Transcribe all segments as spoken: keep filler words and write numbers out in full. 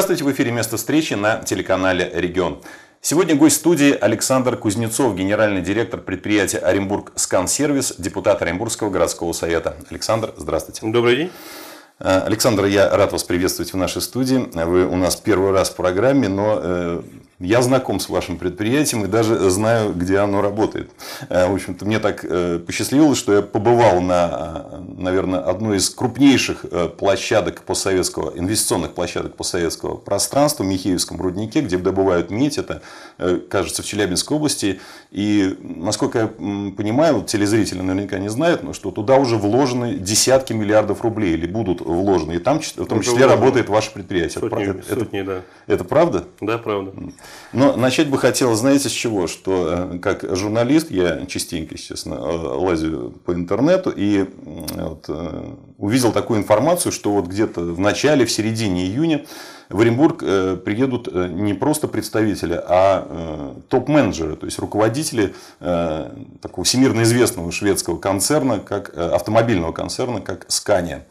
Здравствуйте, в эфире «Место встречи» на телеканале «Регион». Сегодня гость студии Александр Кузнецов, генеральный директор предприятия «Оренбург Скан-сервис», депутат Оренбургского городского совета. Александр, здравствуйте. Добрый день. Александр, я рад вас приветствовать в нашей студии. Вы у нас первый раз в программе, но я знаком с вашим предприятием и даже знаю, где оно работает. В общем-то, мне так посчастливилось, что я побывал на, наверное, одной из крупнейших площадок постсоветского, инвестиционных площадок постсоветского пространства, в Михеевском руднике, где добывают медь. Это, кажется, в Челябинской области. И, насколько я понимаю, вот телезрители наверняка не знают, но что туда уже вложены десятки миллиардов рублей или будут вложены. И там, в том числе, работает ваше предприятие. Сотни, это, сотни, это, да. Это правда? Да, правда. Но начать бы хотелось, знаете, с чего? Что как журналист я частенько, естественно, лазю по интернету и вот, увидел такую информацию, что вот где-то в начале, в середине июня в Оренбург приедут не просто представители, а топ-менеджеры, то есть руководители такого всемирно известного шведского концерна, как автомобильного концерна, как Scania.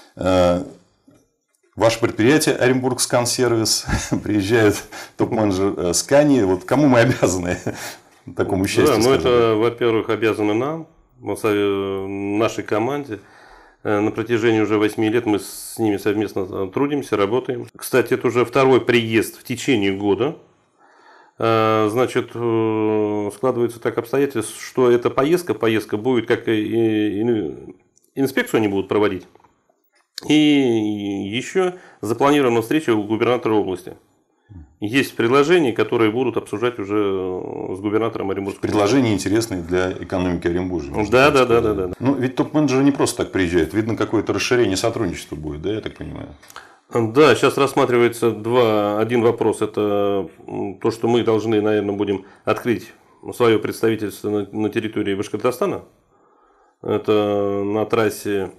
Ваше предприятие Оренбург Скан-сервис, приезжает топ-менеджер Scania. Вот кому мы обязаны такому счастью? Да, ну это, во-первых, обязаны нам, нашей команде. На протяжении уже восьми лет мы с ними совместно трудимся, работаем. Кстати, это уже второй приезд в течение года. Значит, складывается так обстоятельства, что эта поездка, поездка будет, как и инспекцию они будут проводить. И еще запланирована встреча у губернатора области. Есть предложения, которые будут обсуждать уже с губернатором Оренбургского. Предложения интересные для экономики Оренбуржья. Да, да, да, да, да. Ну, ведь топ-менеджеры не просто так приезжают. Видно, какое-то расширение сотрудничества будет, да, я так понимаю? Да, сейчас рассматривается два. Один вопрос – это то, что мы должны, наверное, будем открыть свое представительство на, на территории Башкортостана. Это на трассе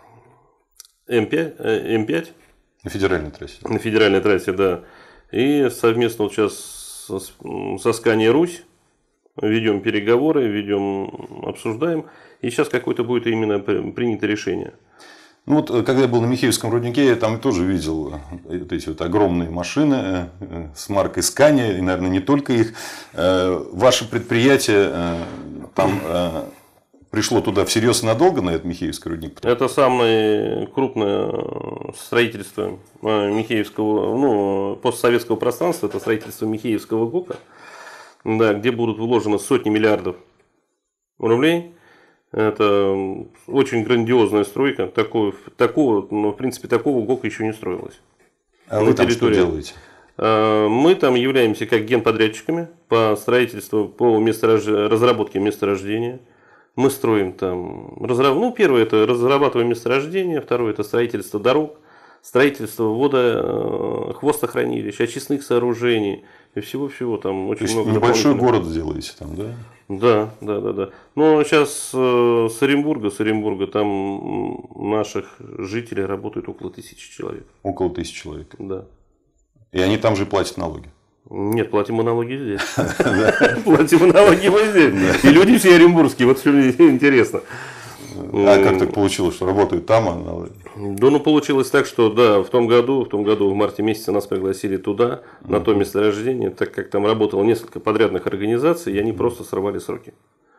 М пять. М пять. На федеральной трассе. На федеральной трассе, да. И совместно вот сейчас со, со Scania Русь ведем переговоры, ведем, обсуждаем. И сейчас какое-то будет именно принято решение. Ну вот, когда я был на Михеевском руднике, я там тоже видел вот эти вот огромные машины с маркой Scania, и, наверное, не только их. Ваше предприятие там пришло туда всерьез и надолго, на этот Михеевский рудник? Это самое крупное строительство Михеевского, ну, постсоветского пространства, это строительство Михеевского ГОКа, да, где будут вложены сотни миллиардов рублей. Это очень грандиозная стройка. Такого, такого, ну, в принципе, такого ГОКа еще не строилось. А вы там что делаете? Мы там являемся как генподрядчиками по строительству, по месторож... разработке месторождения. Мы строим там, разраб... ну, первое это разрабатываем месторождение, второе это строительство дорог, строительство водо... хвостохранилищ, очистных сооружений и всего-всего там очень То много. Есть небольшой город сделаете там, да? Да, да, да, да. Но сейчас с Оренбурга, с Оренбурга там наших жителей работает около тысячи человек. Около тысячи человек. Да. И они там же платят налоги. Нет, платим мы налоги здесь. Платим мы налоги мы здесь. И люди все оренбургские, вот что интересно. А как так получилось, что работают там? А... Да, ну получилось так, что да, в том году, в том году, в марте месяце нас пригласили туда, на то месторождение, так как там работало несколько подрядных организаций, и они просто сорвали сроки.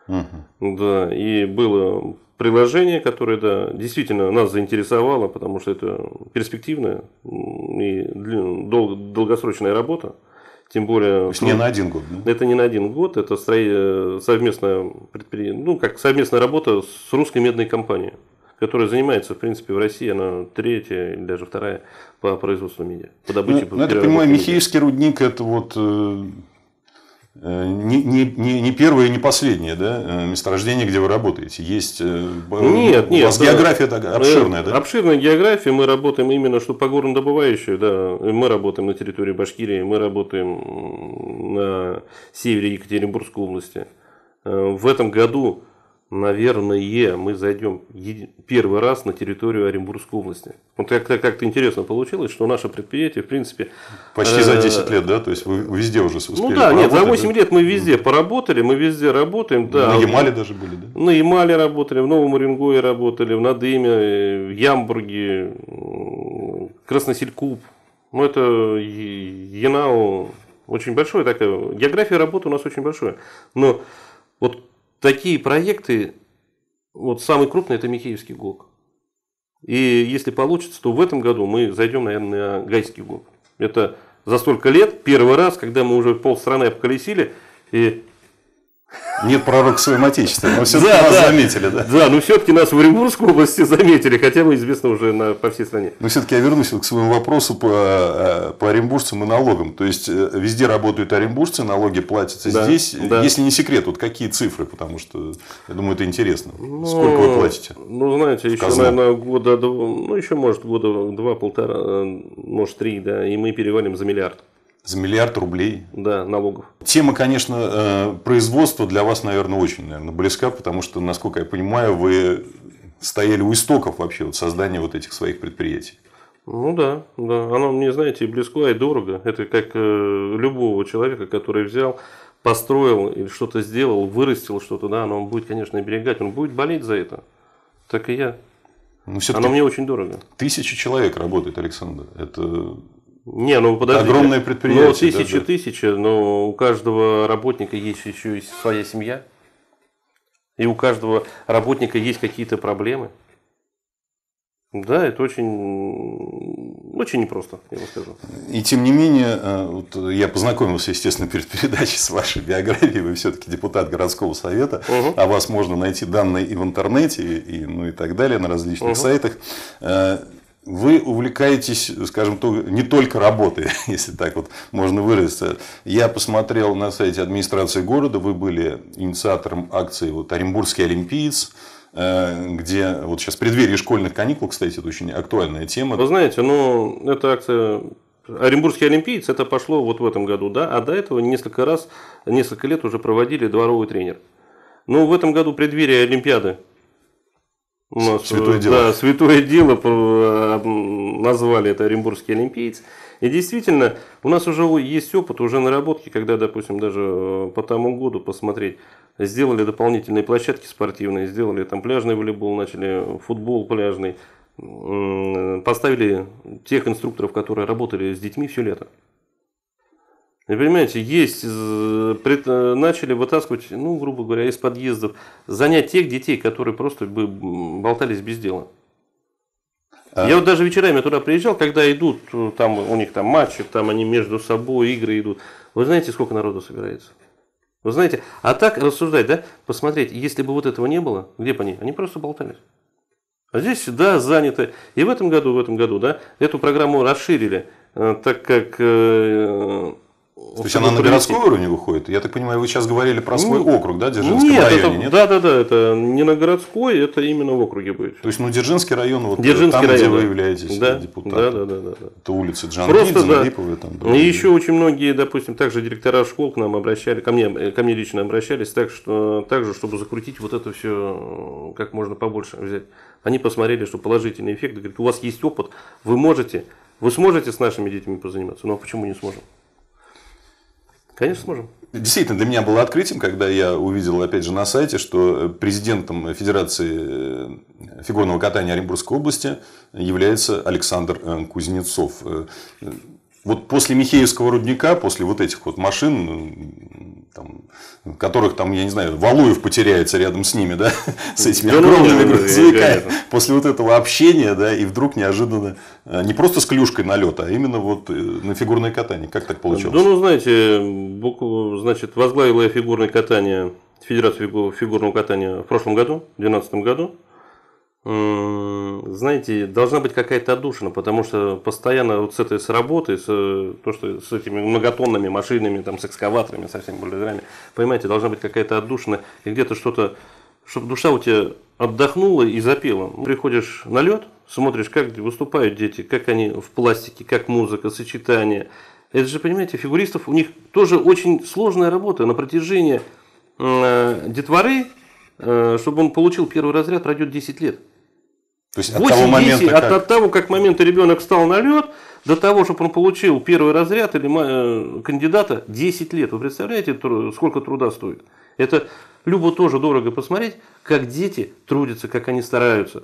Да, и было приложение, которое, да, действительно нас заинтересовало, потому что это перспективная и долгосрочная работа. Тем более, То есть не на один год, да? Это не на один год, это совместная, предпри... ну, как совместная работа с русской медной компанией, которая занимается, в принципе, в России, она третья или даже вторая по производству меди. По добыче, ну, я так понимаю, Михеевский рудник это вот э, не, не, не, не первое и не последнее, да, месторождение, где вы работаете. Есть э, нет, нет, у вас да, география такая обширная, да? Обширная география. Мы работаем именно что по горнодобывающей, да. Мы работаем на территории Башкирии, мы работаем на севере Екатеринбургской области. В этом году, наверное, мы зайдем первый раз на территорию Оренбургской области. Вот как-то, как-то интересно получилось, что наше предприятие, в принципе... Почти за десять лет, да? То есть вы везде уже успели Ну да, нет, за восемь да? лет мы везде поработали, мы везде работаем. Да. На Ямале даже были, да? На Ямале работали, в Новом Уренгое работали, в Надыме, в Ямбурге, Красноселькуб. Ну, это Янау очень большое, такая география работы у нас очень большая. Но вот такие проекты, вот самый крупный это Михеевский ГОК. И если получится, то в этом году мы зайдем, наверное, на Гайский ГОК. Это за столько лет первый раз, когда мы уже полстраны обколесили и... Нет пророка в своем отечестве, но все-таки да, нас да, заметили, да? Да, но все-таки нас в Оренбургской области заметили, хотя бы известно уже на, по всей стране. Но все-таки я вернусь к своему вопросу по, по оренбуржцам и налогам. То есть везде работают оренбуржцы, налоги платятся да, здесь. Да. Если не секрет, вот какие цифры, потому что я думаю, это интересно. Ну, сколько вы платите? Ну, знаете, еще, казну? наверное, года два, ну, еще, может, года два-полтора, может, три, да, и мы перевалим за миллиард. За миллиард рублей? Да, налогов. Тема, конечно, производства для вас, наверное, очень наверное, близка, потому что, насколько я понимаю, вы стояли у истоков вообще вот создания вот этих своих предприятий. Ну да, да. Оно мне, знаете, и близко, и дорого. Это как э, любого человека, который взял, построил или что-то сделал, вырастил что-то, да, но он будет, конечно, оберегать, он будет болеть за это. Так и я. Но оно мне очень дорого. Тысячи человек работает, Александр. Это... Не, ну подождите. Огромное предприятие. Ну, тысячи, да, тысячи, да. Но у каждого работника есть еще и своя семья. И у каждого работника есть какие-то проблемы. Да, это очень, очень непросто, я вам скажу. И тем не менее, вот я познакомился, естественно, перед передачей с вашей биографией. Вы все-таки депутат городского совета. Угу. О вас можно найти данные и в интернете, и, ну, и так далее, на различных угу. сайтах. Вы увлекаетесь, скажем, не только работой, если так вот можно выразиться. Я посмотрел на сайте администрации города, вы были инициатором акции вот, «Оренбургский олимпиец», где вот сейчас в преддверии школьных каникул, кстати, это очень актуальная тема. Вы знаете, ну, эта акция «Оренбургский олимпиец», это пошло вот в этом году, да, а до этого несколько раз, несколько лет уже проводили «Дворовый тренер». Ну, в этом году в преддверии Олимпиады. У нас, святое дело. Да, святое дело, назвали это «Оренбургский олимпиец». И действительно, у нас уже есть опыт, уже наработки, когда, допустим, даже по тому году посмотреть, сделали дополнительные площадки спортивные, сделали там пляжный волейбол, начали футбол пляжный, поставили тех инструкторов, которые работали с детьми все лето. Вы понимаете, есть, начали вытаскивать, ну, грубо говоря, из подъездов, занять тех детей, которые просто бы болтались без дела. А... Я вот даже вечерами туда приезжал, когда идут, там у них там матчи, там они между собой, игры идут. Вы знаете, сколько народу собирается? Вы знаете, а так рассуждать, да, посмотреть, если бы вот этого не было, где бы они? Они просто болтались. А здесь, да, заняты. И в этом году, в этом году, да, эту программу расширили, так как... То есть она на городской уровень выходит? Я так понимаю, вы сейчас говорили про свой ну, округ, да, Дзержинском нет, районе, это, нет? Да, да, да, это не на городской, это именно в округе будет. То есть, ну, Дзержинский район, вот Дзержинский там, район, где да. вы являетесь да, депутатом. Да, да, да, да, да. Это улица Джангидзе, да. Липовая. Там, и еще очень многие, допустим, также директора школ к нам обращались, ко мне, ко мне лично обращались, так, что, также, чтобы закрутить вот это все как можно побольше взять. Они посмотрели, что положительный эффект, говорят, у вас есть опыт, вы можете, вы сможете с нашими детьми позаниматься, ну а почему не сможем? Конечно, сможем. Действительно, для меня было открытием, когда я увидел, опять же, на сайте, что президентом Федерации фигурного катания Оренбургской области является Александр Кузнецов. Вот после Михеевского рудника, после вот этих вот машин, там, которых там, я не знаю, Валуев потеряется рядом с ними, да, с этими да, огромными ну, грузовиками, после вот этого общения, да, и вдруг неожиданно не просто с клюшкой на лед, а именно вот на фигурное катание. Как так получилось? Да, ну, знаете, значит, возглавила я фигурное катание, Федерацию фигурного катания в прошлом году, в две тысячи двенадцатом году. Знаете, должна быть какая-то отдушина, потому что постоянно вот с этой с работы, с, то, что с этими многотонными машинами, там, с экскаваторами, со всеми бульдозерами, понимаете, должна быть какая-то отдушина, и где-то что-то, чтобы душа у тебя отдохнула и запела. Приходишь на лед, смотришь, как выступают дети, как они в пластике, как музыка, сочетание. Это же, понимаете, фигуристов, у них тоже очень сложная работа на протяжении э, детворы, э, чтобы он получил первый разряд, пройдет десять лет. То есть от того момента, как... от, от того, как момента ребенок встал на лед, до того, чтобы он получил первый разряд или кандидата, десять лет. Вы представляете, сколько труда стоит? Это любо тоже дорого посмотреть, как дети трудятся, как они стараются.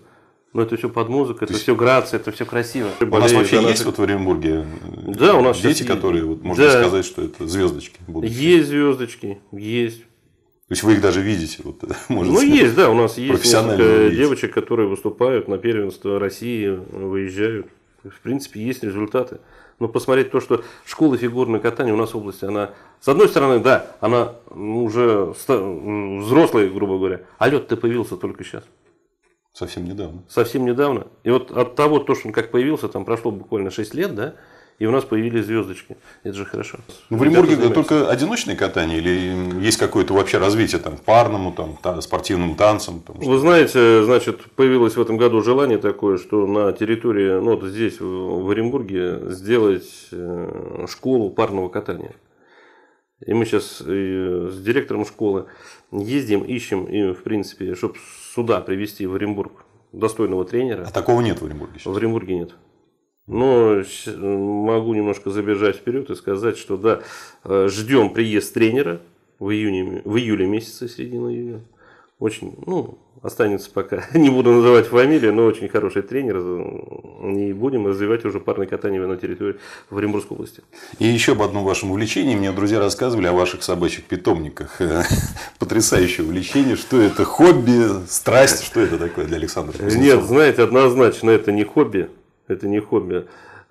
Но это все под музыку, это все грация, это все красиво. У нас вообще есть вот в Оренбурге да, у нас дети, которые, вот, можно да. сказать, что это звездочки будут? Есть звездочки, есть. То есть вы их даже видите? Вот, ну, сказать, есть, да, у нас есть несколько девочек, которые выступают на первенство России, выезжают. В принципе, есть результаты. Но посмотреть то, что школа фигурного катания у нас в области, она, с одной стороны, да, она уже взрослая, грубо говоря, а лед-то появился только сейчас. Совсем недавно. Совсем недавно. И вот от того, то, что он как появился, там прошло буквально шесть лет, да, и у нас появились звездочки. Это же хорошо. В Оренбурге только одиночное катание или есть какое-то вообще развитие там, парному, там, спортивным танцам? Там, Вы знаете, значит, появилось в этом году желание такое, что на территории, ну вот здесь, в Оренбурге, сделать школу парного катания. И мы сейчас с директором школы ездим, ищем, и, в принципе, чтобы сюда привезти в Оренбург достойного тренера. А такого нет в Оренбурге сейчас? В Оренбурге нет. Но могу немножко забежать вперед и сказать, что да, ждем приезд тренера в июне, в июле месяце, середина июня. Очень, ну, останется пока, не буду называть фамилию, но очень хороший тренер. И будем развивать уже парное катание на территории в Оренбургской области. И еще об одном вашем увлечении. Мне друзья рассказывали о ваших собачьих питомниках. Потрясающее увлечение. Что это? Хобби, страсть? Что это такое для Александра Кузнецова? Нет, знаете, однозначно это не хобби. Это не хобби.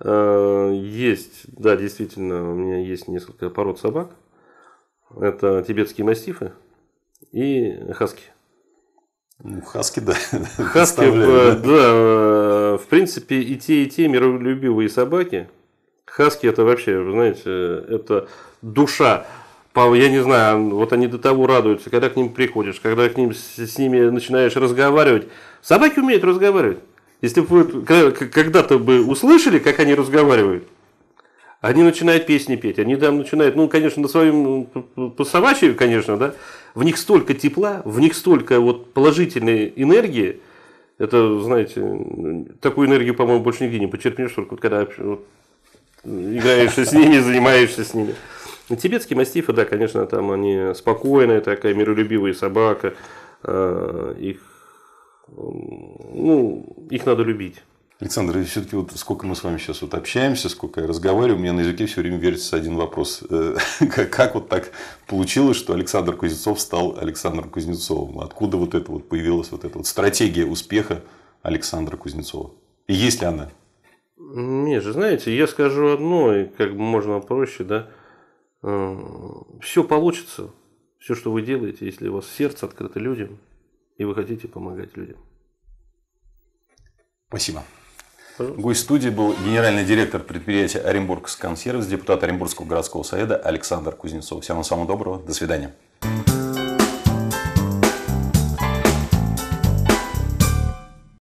Есть, да, действительно, у меня есть несколько пород собак. Это тибетские мастифы и хаски. Ну, хаски, да. Хаски, да. да. В принципе, и те, и те миролюбивые собаки. Хаски это вообще, вы знаете, это душа. Я не знаю, вот они до того радуются, когда к ним приходишь, когда к ним, с ними начинаешь разговаривать. Собаки умеют разговаривать. Если бы вы когда-то бы услышали, как они разговаривают, они начинают песни петь, они там начинают, ну, конечно, на своем, по собачьи, конечно, да, в них столько тепла, в них столько вот положительной энергии, это, знаете, такую энергию, по-моему, больше нигде не почерпнешь, только вот когда вот, играешь с ними, занимаешься с ними. И тибетские мастифы, да, конечно, там они спокойная такая, миролюбивая собака, их, ну, их надо любить. Александр, и все-таки вот сколько мы с вами сейчас вот общаемся, сколько я разговариваю, у меня на языке все время вертится один вопрос. Как, как вот так получилось, что Александр Кузнецов стал Александром Кузнецовым? Откуда вот это вот появилась вот эта вот стратегия успеха Александра Кузнецова? И есть ли она? Не же, знаете, я скажу одно, и как бы можно проще, да. Все получится, все, что вы делаете, если у вас сердце открыто людям, и вы хотите помогать людям. Спасибо. Гость студии был генеральный директор предприятия Оренбургсконсервис, депутат Оренбургского городского совета Александр Кузнецов. Всего вам самого доброго. До свидания.